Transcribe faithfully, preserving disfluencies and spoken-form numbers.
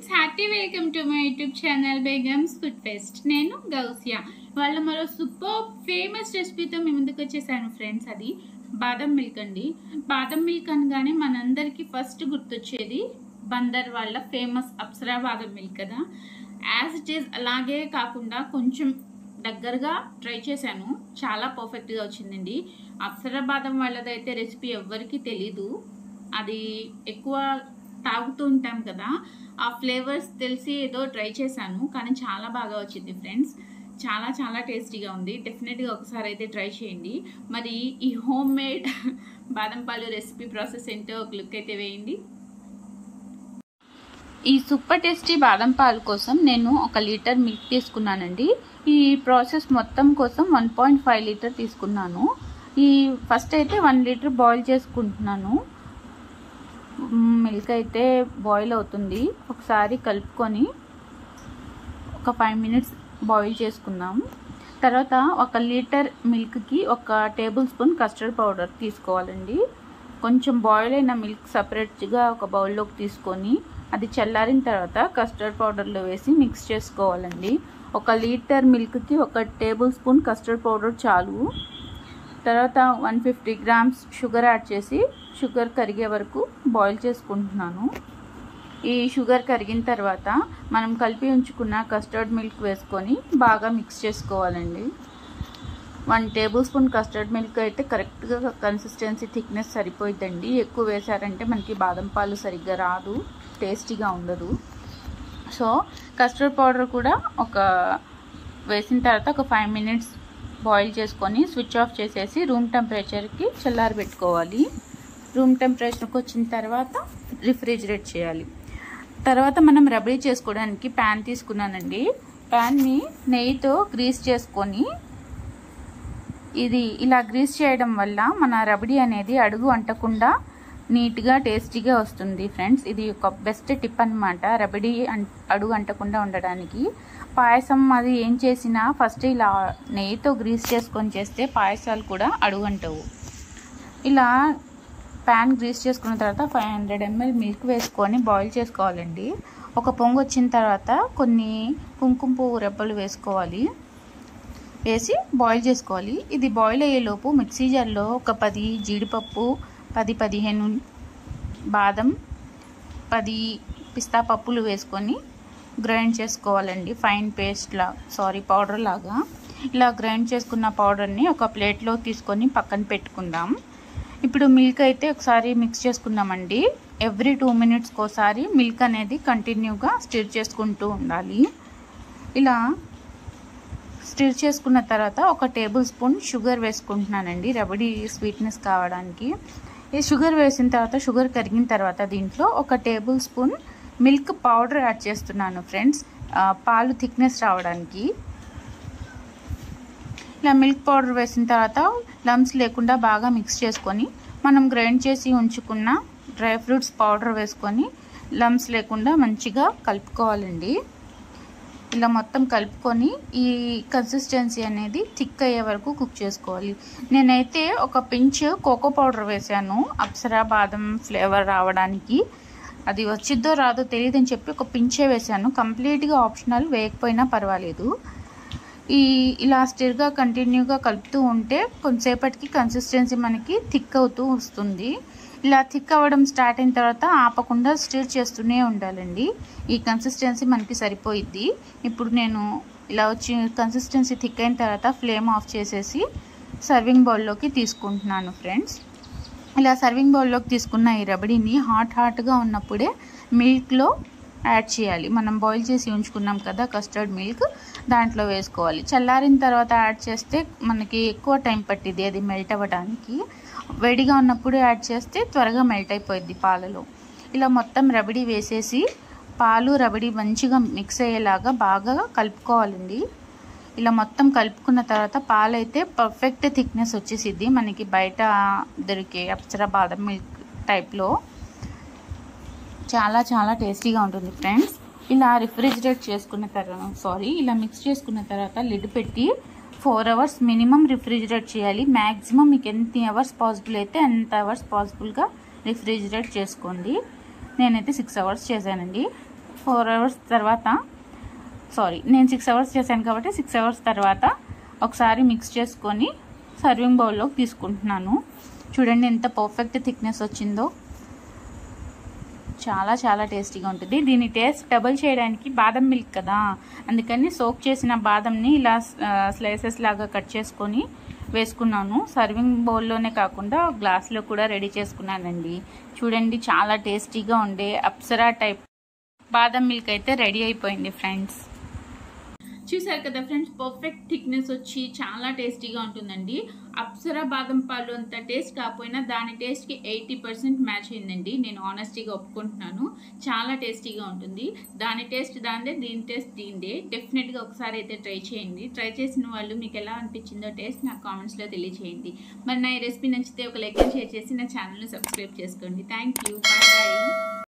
Happy welcome to my YouTube channel Begum's food fest. నేను గౌసియా. వాళ్ళ మరో సూపర్ ఫేమస్ రెసిపీతో మీ ముందుకు వచ్చేసాను ఫ్రెండ్స్. అది బాదం మిల్క్ అండి. బాదం మిల్క్ అనగానే మనందరికీ ఫస్ట్ గుర్తొచ్చేది బందర్ వాళ్ళ ఫేమస్ అప్సరా బాదం మిల్క్ కదా. యాజ్ ఇట్ ఈస్ అలాగే కాకుండా కొంచెం దగ్గరగా ట్రై చేశాను. చాలా పర్ఫెక్ట్గా వచ్చిందండి. అప్సరా బాదం వాళ్ళదైతే రెసిపీ ఎవ్వరికీ తెలీదు. అది ఎక్కువ తాగుతూ ఉంటాం కదా, ఆ ఫ్లేవర్స్ తెలిసి ఏదో ట్రై చేశాను, కానీ చాలా బాగా వచ్చింది ఫ్రెండ్స్. చాలా చాలా టేస్టీగా ఉంది. డెఫినెట్గా ఒకసారి అయితే ట్రై చేయండి. మరి ఈ హోమ్ మేడ్ బాదం పాలు రెసిపీ ప్రాసెస్ ఏంటో ఒక లుక్ అయితే వేయండి. ఈ సూపర్ టేస్టీ బాదం పాలు కోసం నేను ఒక లీటర్ మిల్క్ తీసుకున్నానండి. ఈ ప్రాసెస్ మొత్తం కోసం వన్ పాయింట్ ఫైవ్ లీటర్ తీసుకున్నాను. ఈ ఫస్ట్ అయితే వన్ లీటర్ బాయిల్ చేసుకుంటున్నాను. మిల్క్ అయితే బాయిల్ అవుతుంది. ఒకసారి కలుపుకొని ఒక ఫైవ్ మినిట్స్ బాయిల్ చేసుకుందాం. తర్వాత ఒక లీటర్ మిల్క్కి ఒక టేబుల్ స్పూన్ కస్టర్డ్ పౌడర్ తీసుకోవాలండి. కొంచెం బాయిల్ అయిన మిల్క్ సపరేట్గా ఒక బౌల్లోకి తీసుకొని అది చల్లారిన తర్వాత కస్టర్డ్ పౌడర్లో వేసి మిక్స్ చేసుకోవాలండి. ఒక లీటర్ మిల్క్కి ఒక టేబుల్ స్పూన్ కస్టర్డ్ పౌడర్ చాలు. తర్వాత one fifty grams sugar add చేసి షుగర్ కరిగే వరకు బాయిల్ చేసుకుంటున్నాను. ఈ షుగర్ కరిగిన తర్వాత మనం కలిపి ఉంచుకున్న కస్టర్డ్ మిల్క్ వేసుకొని బాగా మిక్స్ చేసుకోవాలండి. One tablespoon custard milk అయితే కరెక్ట్గా కన్సిస్టెన్సీ థిక్నెస్ సరిపోయిద్దండి. ఎక్కువ వేసారంటే మనకి బాదం పాలు సరిగ్గా రాదు, టేస్టీగా ఉండదు. సో కస్టర్డ్ పౌడర్ కూడా ఒక వేసిన తర్వాత ఒక ఫైవ్ మినిట్స్ బాయిల్ చేసుకొని స్విచ్ ఆఫ్ చేసేసి రూమ్ టెంపరేచర్కి చల్లారి పెట్టుకోవాలి. రూమ్ టెంపరేచర్కి వచ్చిన తర్వాత రిఫ్రిజిరేట్ చేయాలి. తర్వాత మనం రబడీ చేసుకోవడానికి ప్యాన్ తీసుకున్నానండి. ప్యాన్ని నెయ్యితో గ్రీస్ చేసుకొని ఇది ఇలా గ్రీస్ చేయడం వల్ల మన రబడీ అనేది అడుగు అంటకుండా నీట్గా టేస్టీగా వస్తుంది ఫ్రెండ్స్. ఇది ఒక బెస్ట్ టిప్ అనమాట రబడీ అడుగు అంటకుండా ఉండడానికి. పాయసం అది ఏం చేసినా ఫస్ట్ ఇలా నెయ్యితో గ్రీస్ చేసుకొని చేస్తే పాయసాలు కూడా అడుగు అంటవు. ఇలా ప్యాన్ గ్రీస్ చేసుకున్న తర్వాత ఫైవ్ హండ్రెడ్ ఎంఎల్ మిల్క్ వేసుకొని బాయిల్ చేసుకోవాలండి. ఒక పొంగు వచ్చిన తర్వాత కొన్ని కుంకుమ పువ్వు రెబ్బలు వేసుకోవాలి. వేసి బాయిల్ చేసుకోవాలి. ఇది బాయిల్ అయ్యేలోపు మిక్సీ జార్లో ఒక పది జీడిపప్పు, పది పదిహేను బాదం, పది పిస్తా పప్పులు వేసుకొని గ్రైండ్ చేసుకోవాలండి. ఫైన్ పేస్ట్ లా సారీ పౌడర్ లాగా. ఇలా గ్రైండ్ చేసుకున్న పౌడర్ని ఒక ప్లేట్లో తీసుకొని పక్కన పెట్టుకుందాం. ఇప్పుడు మిల్క్ అయితే ఒకసారి మిక్స్ చేసుకుందామండి. ఎవ్రీ టూ మినిట్స్కి ఒకసారి మిల్క్ అనేది కంటిన్యూగా స్టిర్ చేసుకుంటూ ఉండాలి. ఇలా స్టిర్ చేసుకున్న తర్వాత ఒక టేబుల్ స్పూన్ షుగర్ వేసుకుంటున్నానండి రబడీ స్వీట్నెస్ కావడానికి. ఈ షుగర్ వేసిన తర్వాత షుగర్ కరిగిన తర్వాత దీంట్లో ఒక tablespoon milk powder add చేస్తున్నాను ఫ్రెండ్స్, పాలు థిక్నెస్ రావడానికి. ఇలా మిల్క్ పౌడర్ వేసిన తర్వాత లమ్స్ లేకుండా బాగా మిక్స్ చేసుకొని మనం గ్రైండ్ చేసి ఉంచుకున్న డ్రై ఫ్రూట్స్ పౌడర్ వేసుకొని లమ్స్ లేకుండా మంచిగా కలుపుకోవాలండి. ఇలా మొత్తం కలుపుకొని ఈ కన్సిస్టెన్సీ అనేది థిక్ అయ్యే వరకు కుక్ చేసుకోవాలి. నేనైతే ఒక పించ్ కోకో పౌడర్ వేసాను అప్సరా బాదం ఫ్లేవర్ రావడానికి. అది వచ్చిద్దో రాదో తెలియదని చెప్పి ఒక పించే వేసాను. కంప్లీట్గా ఆప్షనల్, వేయకపోయినా పర్వాలేదు. ఈ ఇలా స్టిర్గా కంటిన్యూగా కలుపుతూ ఉంటే కొంతసేపటికి కన్సిస్టెన్సీ మనకి థిక్ అవుతూ వస్తుంది. ఇలా థిక్ అవ్వడం స్టార్ట్ అయిన తర్వాత ఆపకుండా స్టిర్ చేస్తూనే ఉండాలండి. ఈ కన్సిస్టెన్సీ మనకి సరిపోయిద్ది. ఇప్పుడు నేను ఇలా వచ్చి కన్సిస్టెన్సీ థిక్ అయిన తర్వాత ఫ్లేమ్ ఆఫ్ చేసేసి సర్వింగ్ బౌల్లోకి తీసుకుంటున్నాను ఫ్రెండ్స్. ఇలా సర్వింగ్ బౌల్లోకి తీసుకున్న ఈ రబడీని హాట్ హాట్గా ఉన్నప్పుడే మిల్క్లో యాడ్ చేయాలి. మనం బాయిల్ చేసి ఉంచుకున్నాం కదా కస్టర్డ్ మిల్క్, దాంట్లో వేసుకోవాలి. చల్లారిన తర్వాత యాడ్ చేస్తే మనకి ఎక్కువ టైం పట్టిద్ది అది మెల్ట్ అవ్వడానికి. వేడిగా ఉన్నప్పుడు యాడ్ చేస్తే త్వరగా మెల్ట్ అయిపోయింది పాలలో. ఇలా మొత్తం రబడీ వేసేసి పాలు రబడీ మంచిగా మిక్స్ అయ్యేలాగా బాగా కలుపుకోవాలండి. ఇలా మొత్తం కలుపుకున్న తర్వాత పాలైతే పర్ఫెక్ట్ థిక్నెస్ వచ్చేసిద్ది మనకి బయట దొరికే అప్సరా బాదం మిల్క్ టైప్లో. చాలా చాలా టేస్టీగా ఉంటుంది ఫ్రెండ్స్. ఇలా రిఫ్రిజిరేట్ చేసుకున్న తర్వాత సారీ ఇలా మిక్స్ చేసుకున్న తర్వాత లిడ్ పెట్టి ఫోర్ అవర్స్ మినిమం రిఫ్రిజిరేట్ చేయాలి. మ్యాక్సిమం మీకు ఎన్ని అవర్స్ పాసిబుల్ అయితే అంత అవర్స్ పాసిబుల్గా రిఫ్రిజిరేట్ చేసుకోండి. నేనైతే సిక్స్ అవర్స్ చేశానండి. ఫోర్ అవర్స్ తర్వాత సారీ నేను సిక్స్ అవర్స్ చేశాను కాబట్టి సిక్స్ అవర్స్ తర్వాత ఒకసారి మిక్స్ చేసుకొని సర్వింగ్ బౌల్లోకి తీసుకుంటున్నాను. చూడండి ఎంత పర్ఫెక్ట్ థిక్నెస్ వచ్చిందో. చాలా చాలా టేస్టీగా ఉంటుంది. దీని టేస్ట్ డబుల్ చేయడానికి బాదం మిల్క్ కదా, అందుకని సోక్ చేసిన బాదంని ఇలా స్లైసెస్ లాగా కట్ చేసుకొని వేసుకున్నాను. సర్వింగ్ బౌల్లోనే కాకుండా గ్లాస్లో కూడా రెడీ చేసుకున్నానండి. చూడండి చాలా టేస్టీగా ఉండే అప్సరా టైప్ బాదం మిల్క్ అయితే రెడీ అయిపోయింది ఫ్రెండ్స్. చూసారు కదా ఫ్రెండ్స్, పర్ఫెక్ట్ థిక్నెస్ వచ్చి చాలా టేస్టీగా ఉంటుందండి. అప్సరా బాదం పాలు అంత టేస్ట్ కాకపోయినా దాని టేస్ట్కి ఎయిటీ పర్సెంట్ మ్యాచ్ అయిందండి. నేను ఆనెస్టీగా ఒప్పుకుంటున్నాను. చాలా టేస్టీగా ఉంటుంది. దాని టేస్ట్ దాందే, దీని టేస్ట్ దీందే. డెఫినెట్గా ఒకసారి అయితే ట్రై చేయండి. ట్రై చేసిన వాళ్ళు మీకు ఎలా అనిపించిందో టేస్ట్ నాకు కామెంట్స్లో తెలియచేయండి. మరి నా ఈ రెసిపీ నచ్చితే ఒక లైక్ అండ్ షేర్ చేసి నా ఛానల్ని సబ్స్క్రైబ్ చేసుకోండి. Thank you. Bye bye.